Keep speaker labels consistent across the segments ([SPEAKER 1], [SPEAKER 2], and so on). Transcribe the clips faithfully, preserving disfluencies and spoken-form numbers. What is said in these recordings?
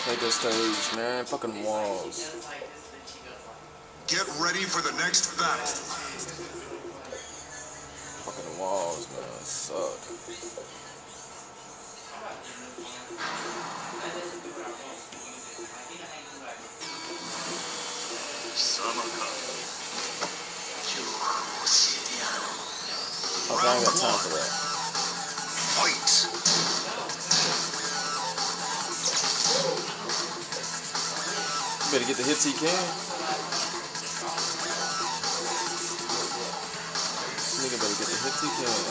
[SPEAKER 1] Take this stage, man. Fucking walls.
[SPEAKER 2] Get ready for the next battle.
[SPEAKER 1] Fucking walls, man. Suck. Okay, I ain't got time for that.
[SPEAKER 2] Fight.
[SPEAKER 1] You better get the hits he can. Nigga better get the hits he can.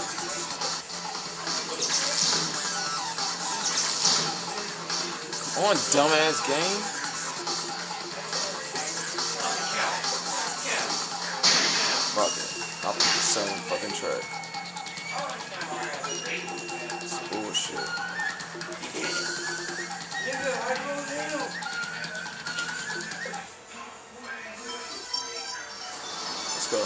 [SPEAKER 1] Come on, dumbass game. Fuck it. I'll put the same fucking track. It's bullshit. Let's go.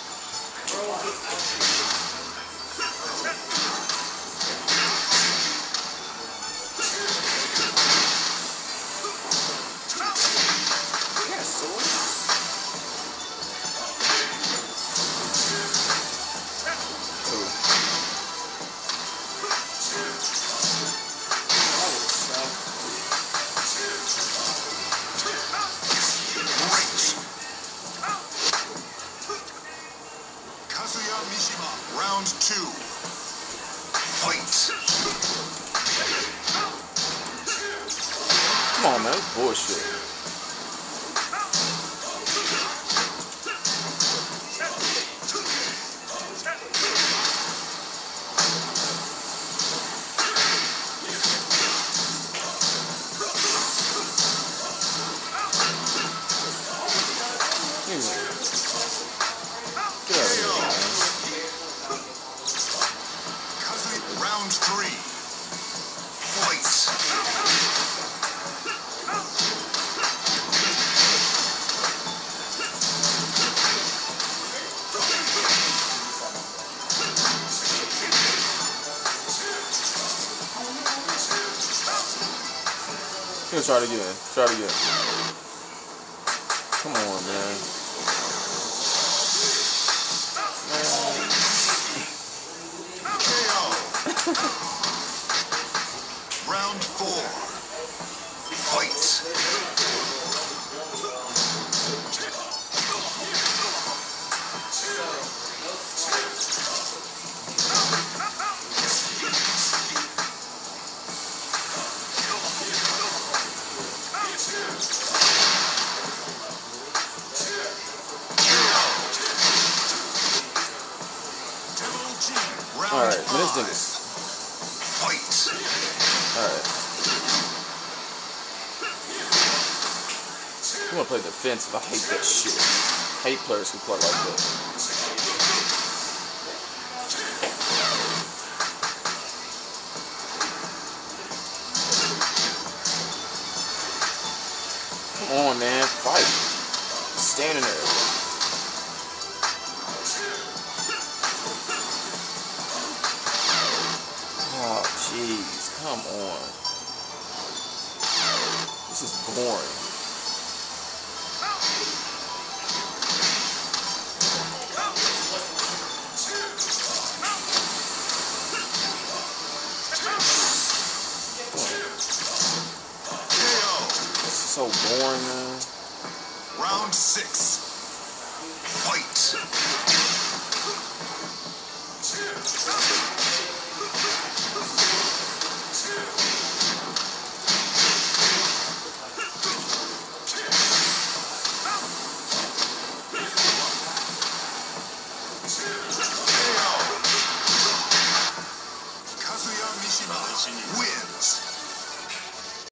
[SPEAKER 2] Round two. Fight.
[SPEAKER 1] Come on, man. It's bullshit. Get out of here, man.
[SPEAKER 2] Round three. Fight.
[SPEAKER 1] Here, try it again. Try it again. Come on, man.
[SPEAKER 2] Round four. Fight.
[SPEAKER 1] Alright, man, this nigga's.
[SPEAKER 2] Fight.
[SPEAKER 1] Alright. I'm gonna play defensive. I hate that shit. I hate players who play like that. Come on, man. Fight. Standing there. Oh, jeez. Come on. This is boring. This is so boring, man.
[SPEAKER 2] Round six. Fight. Kazuya Mishima wins.